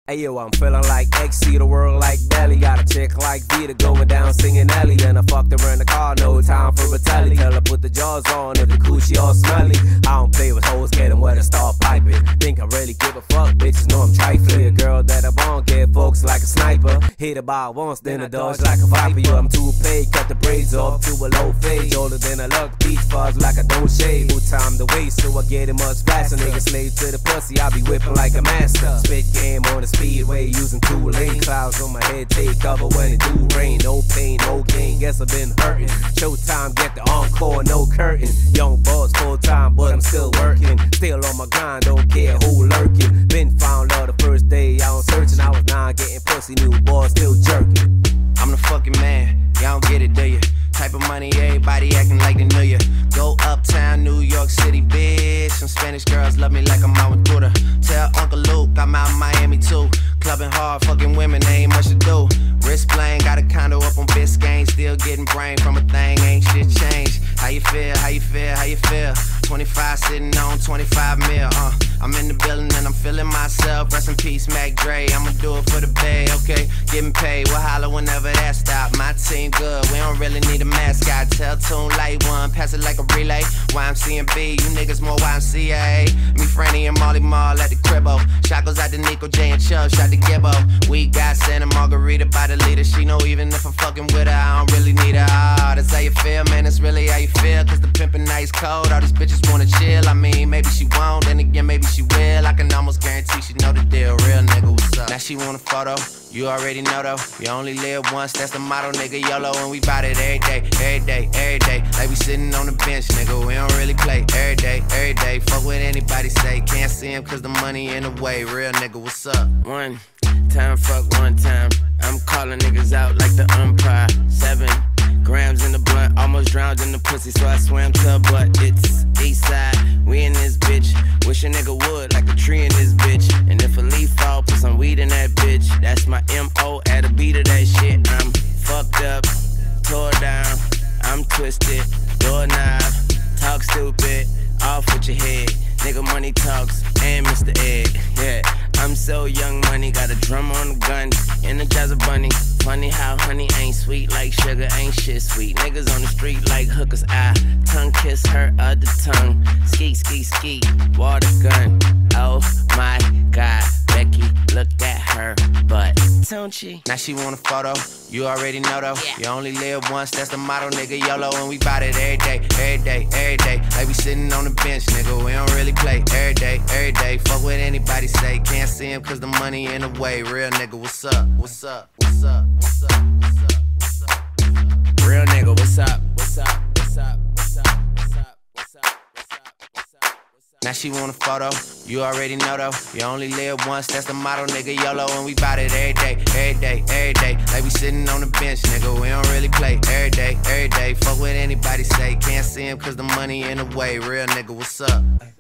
Hey yo, I'm feeling like X, see the world like Belly. Got a chick like Vita going down singing Ellie. And I fucked her in the car, no time for Vitelli. Tell her put the jaws on if the coochie all smelly. I don't play with hoes, get them where to start piping. Think I really give a fuck, bitches know I'm trifling. A girl that I want, get folks like a sniper. Hit her by once, then I dodge like a viper. Yo, I'm too paid, cut the braids off to a low fade. Older than I look, beach fuzz like I don't shave. No time to waste, so I get it much faster. Nigga slave to the pussy, I be whipping like a master. Spit game on the speedway, using 2 lane. Clouds on my head, take cover when it do rain. No pain, no gain, guess I've been hurting. Showtime, get the encore, no curtain. Young boss, full time, but I'm still working. Still on my grind, don't care who lurking. Been found out the first day out searching. I was 9 getting pussy, new boy still jerking. I'm the fucking man, y'all don't get it, do ya? Type of money, everybody acting like they knew ya. Go uptown, New York City, bitch. Some Spanish girls love me like I'm out with Buddha. Tell Uncle Luke I'm out in Miami too. Clubbing hard, fucking women, ain't much to do. Wrist playing, got a condo up on Biscayne. Still getting brain from a thing, ain't shit changed. How you feel, how you feel, how you feel? 25 sitting on 25 mil, I'm in the building and I'm feeling myself. Rest in peace, Mac Dre, I'ma do it for the bay, okay? Getting paid, we'll holler whenever that stop. My team good, we don't really need a mascot. Tell Tune Light One, pass it like a relay. YMC and B, you niggas more YMCA. Me, Franny, and Molly Mall at the cribbo. Shot goes out to Nico J and Chubb, shot to Gibbo. We got Santa Margarita by the leader. She know even if I'm fucking with her, I don't really need her. Oh, that's how you feel, man, that's really how you feel. Cause the pimpin' nice cold, all these bitches wanna chill. I mean, maybe she won't, then again, maybe she will. I can almost guarantee she know the deal. Real nigga, what's up? Now she want a photo, you already know though. You only live once, that's the motto, nigga. YOLO, and we bout it every day, every day, every day. Like we sitting on the bench, nigga, we don't really play. Every day, every day, fuck what anybody say. Can't see him cause the money in the way. Real nigga, what's up? One time, fuck one time. I'm calling niggas out like the umpire. 7 grams in the blunt, almost drowned in the pussy, so I swam to her butt. It's Eastside, we in this bitch. Wish a nigga would, like a tree in this bitch. And if a leaf fall, put some weed in that bitch. That's my M.O. at a beat of that shit. I'm fucked up, tore down, I'm twisted, doorknob, talk stupid, off with your head. Nigga money talks, and Mr. Ed, yeah. I'm so young money, got a drum on the gun, Energizer Bunny. Funny how honey ain't sweet like sugar, ain't shit sweet. Niggas on the street like hookers, I tongue kiss her other tongue. Ski, ski, ski, water gun. Oh my God, Becky, look at her butt, don't she? Now she want a photo, you already know though. You only live once, that's the motto, nigga. YOLO, and we bout it every day, every day, every day. Like we sitting on the bench, nigga, we don't really play. Every day, every day, fuck what anybody say. Can't see him cause the money in the way. Real nigga, what's up? What's up? What's up? What's up? What's up? What's up? Real nigga, what's up? What's up? What's up? What's up? What's up? What's up? What's up? What's up? Now she want a photo, you already know though. You only live once, that's the motto, nigga. YOLO, and we bout it every day, every day, every day. Like we sitting on the bench, nigga, we don't really play. Every day, every day, fuck what anybody say. Can't see him cause the money in the way. Real nigga, what's up?